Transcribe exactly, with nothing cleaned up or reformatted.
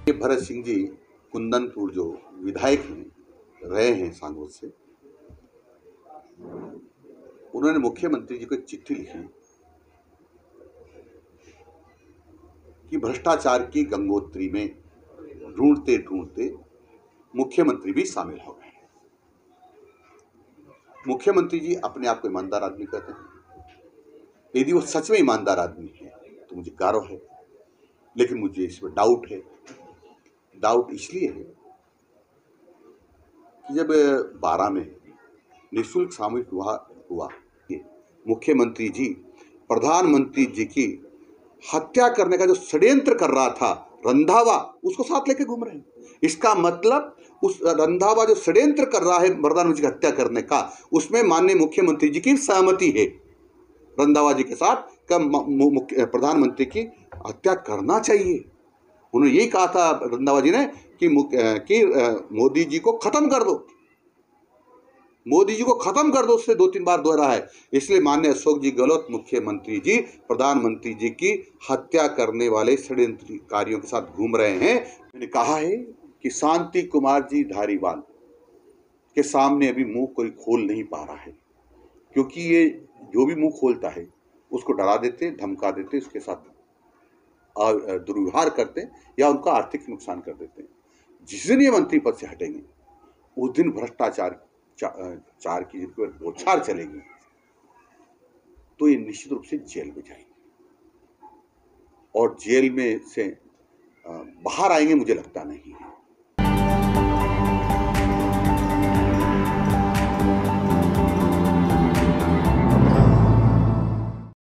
ये भरत सिंह जी कुंदनपुर जो विधायक हैं रहे हैं सांगोद से, उन्होंने मुख्यमंत्री जी को एक चिट्ठी लिखी कि भ्रष्टाचार की गंगोत्री में ढूंढते ढूंढते मुख्यमंत्री भी शामिल हो गए। मुख्यमंत्री जी अपने आप को ईमानदार आदमी कहते हैं। यदि वो सच में ईमानदार आदमी है तो मुझे गौरव है, लेकिन मुझे इसमें डाउट है। डाउट इसलिए है कि जब बारह में निःशुल्क सामूहिक विवाह हुआ, मुख्यमंत्री जी प्रधानमंत्री जी की हत्या करने का जो षड्यंत्र कर रहा था रंधावा, उसको साथ लेके घूम रहे हैं। इसका मतलब उस रंधावा जो षड्यंत्र कर रहा है प्रधानमंत्री की हत्या करने का, उसमें माननीय मुख्यमंत्री जी की सहमति है रंधावा जी के साथ कि प्रधानमंत्री की हत्या करना चाहिए। उन्होंने यही कहा था रंधावा जी ने कि, कि मोदी जी को खत्म कर दो, मोदी जी को खत्म कर दो, उससे दो तीन बार दोहरा है। इसलिए माननीय अशोक जी गहलोत मुख्यमंत्री जी प्रधानमंत्री जी की हत्या करने वाले षड्यंत्रकारियों के साथ घूम रहे हैं। मैंने कहा है कि शांति कुमार जी धारीवाल के सामने अभी मुंह कोई खोल नहीं पा रहा है, क्योंकि ये जो भी मुंह खोलता है उसको डरा देते, धमका देते, उसके साथ दुर्व्यवहार करते या उनका आर्थिक नुकसान कर देते हैं। जिस दिन ये मंत्री पद से हटेंगे उस दिन भ्रष्टाचार चा, चार की जिनकी बौछार चलेगी तो ये निश्चित रूप से जेल में जाएंगे और जेल में से बाहर आएंगे मुझे लगता नहीं है।